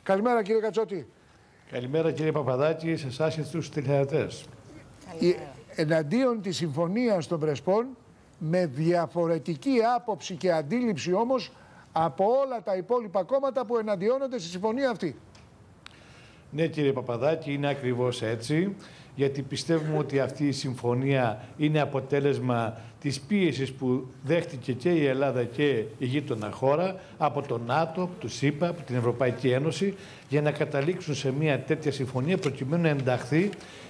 Καλημέρα κύριε Κατσότη. Καλημέρα κύριε Παπαδάκη, σε εσάς και στους τηλεθεατές. Εναντίον της συμφωνίας των Πρεσπών, με διαφορετική άποψη και αντίληψη όμως από όλα τα υπόλοιπα κόμματα που εναντιώνονται στη συμφωνία αυτή. Ναι κύριε Παπαδάκη, είναι ακριβώς έτσι, γιατί πιστεύουμε ότι αυτή η συμφωνία είναι αποτέλεσμα της πίεσης που δέχτηκε και η Ελλάδα και η γείτονα χώρα από το ΝΑΤΟ, του ΣΥΠΑ, από την Ευρωπαϊκή Ένωση, για να καταλήξουν σε μια τέτοια συμφωνία προκειμένου να ενταχθεί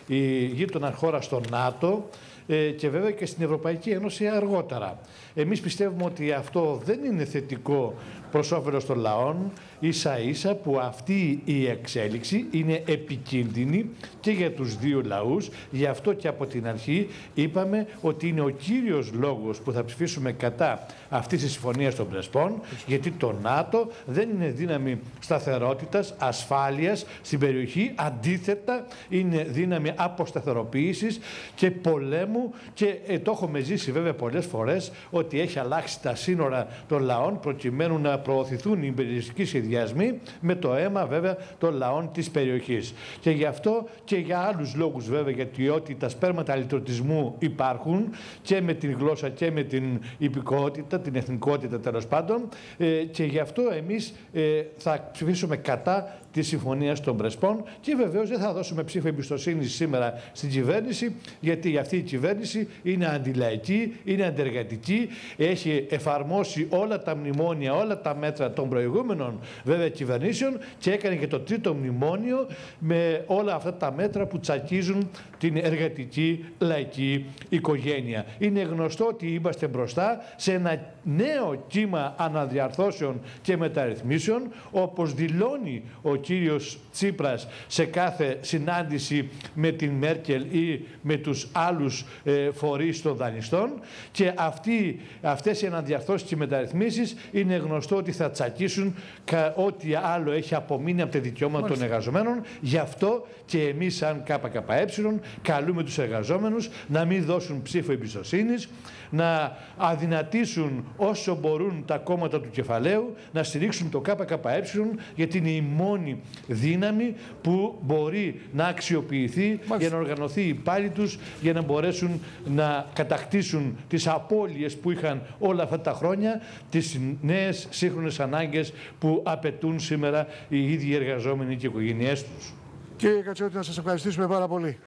η γείτονα χώρα στο ΝΑΤΟ και βέβαια και στην Ευρωπαϊκή Ένωση αργότερα. Εμείς πιστεύουμε ότι αυτό δεν είναι θετικό προς όφελος των λαών, ίσα-ίσα που αυτή η εξέλιξη είναι επικίνδυνη και για τους δύο λαούς. Γι' αυτό και από την αρχή είπαμε ότι είναι ο κύριος λόγος που θα ψηφίσουμε κατά αυτής της συμφωνίας των Πρεσπών, γιατί το ΝΑΤΟ δεν είναι δύναμη σταθερότητας, ασφάλειας στην περιοχή, αντίθετα είναι δύναμη αποσταθεροποίησης και πολέμου και το έχουμε ζήσει βέβαια πολλές φορές ότι έχει αλλάξει τα σύνορα των λαών προκειμένου να προωθηθούν οι υπεριαλιστικοί σχεδιασμοί με το αίμα βέβαια των λαών της περιοχής. Και γι' αυτό και για άλλους λόγους βέβαια, γιατί ότι τα σπέρματα λιτρωτισμού υπάρχουν και με την γλώσσα και με την υπηκότητα, την εθνικότητα τέλος πάντων, και γι' αυτό εμείς θα ψηφίσουμε κατά τη συμφωνία των Πρεσπών και βεβαίως δεν θα δώσουμε ψήφο εμπιστοσύνη σήμερα στην κυβέρνηση, γιατί αυτή η κυβέρνηση είναι αντιλαϊκή, είναι αντεργατική, έχει εφαρμόσει όλα τα μνημόνια, όλα τα μέτρα των προηγούμενων βέβαια κυβερνήσεων και έκανε και το τρίτο μνημόνιο με όλα αυτά τα μέτρα που τσακίζουν την εργατική λαϊκή οικογένεια. Είναι γνωστό ότι είμαστε μπροστά σε ένα νέο κύμα αναδιαρθώσεων και μεταρρυθμίσεων, όπως δηλώνει ο κύριος Τσίπρας σε κάθε συνάντηση με την Μέρκελ ή με τους άλλους φορείς των δανειστών, και αυτές οι αναδιαρθώσεις και μεταρρυθμίσεις είναι γνωστό ότι θα τσακίσουν ό,τι άλλο έχει απομείνει από τα δικαιώματα των εργαζομένων. Γι' αυτό και εμείς σαν ΚΚΕ καλούμε τους εργαζόμενους να μην δώσουν ψήφο εμπιστοσύνης, να αδυνατήσουν όσο μπορούν τα κόμματα του κεφαλαίου, να στηρίξουν το ΚΚΕ, γιατί είναι η μόνη δύναμη που μπορεί να αξιοποιηθεί για να οργανωθεί η πάλη τους, για να μπορέσουν να κατακτήσουν τις απώλειες που είχαν όλα αυτά τα χρόνια, τις νέες σύγχρονες ανάγκες που απαιτούν σήμερα οι ίδιοι εργαζόμενοι και οι οικογένειές τους. Κύριε Κατσότη, να σας ευχαριστήσουμε πάρα πολύ.